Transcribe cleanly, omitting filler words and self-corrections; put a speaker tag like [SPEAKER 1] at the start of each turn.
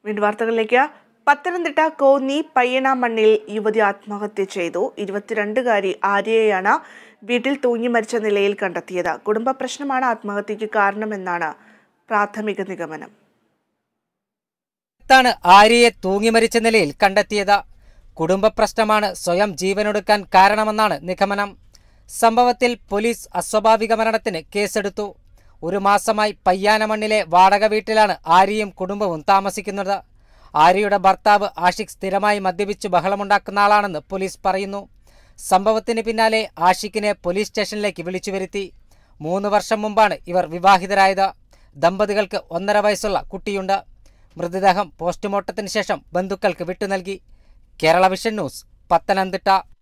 [SPEAKER 1] വീണ്ടും വാർത്തകളിലേക്ക്. പത്തനംതിട്ട കോന്നി പയ്യനാമണ്ണിൽ യുവതി ആത്മഹത്യ ചെയ്തു. 22-കാരി ആര്യയെയാണ് വീട്ടിൽ തൂങ്ങി മരിച്ച നിലയിൽ കണ്ടെത്തിയത്. കുടുംബ പ്രശ്നമാണ് ആത്മഹത്യക്ക് കാരണമെന്നാണ് പ്രാഥമിക നിഗമനം.
[SPEAKER 2] ആര്യയെ തൂങ്ങി മരിച്ച നിലയിൽ കണ്ടെത്തിയത് കുടുംബ പ്രശ്നമാണ് സ്വയം ജീവനൊടുക്കാൻ കാരണമെന്നാണ് നിഗമനം. സംഭവത്തിൽ പോലീസ് അസ്വാഭാവിക മരണത്തിന് കേസെടുത്തു. 1 മാസമായി പയ്യാനമണ്ണിലെ വാടക വീട്ടിലാണ് ആര്യയും കുടുംബവും താമസിക്കുന്നത്. ആര്യയുടെ ഭർത്താവ് ആഷിഖ് സ്ഥിരമായി മദ്യപിച്ച് ബഹളമുണ്ടാക്കുന്ന ആളാണെന്ന് പോലീസ് പറയുന്നു. സംഭവത്തിന് പിന്നാലെ ആഷിഖിനെ പോലീസ് സ്റ്റേഷനിലേക്ക് വിളിച്ചു വരുത്തി. 3 വർഷം മുമ്പാണ് ഇവർ വിവാഹിതരായത്. ദമ്പതികൾക്ക് 1.5 വയസ്സുള്ള കുട്ടിയുണ്ട്. മൃതദേഹം പോസ്റ്റ്മോർട്ടത്തിന് ശേഷം ബന്ധുക്കൾക്ക് വിട്ടു നൽകി. Kerala vision news, Pathanamthitta.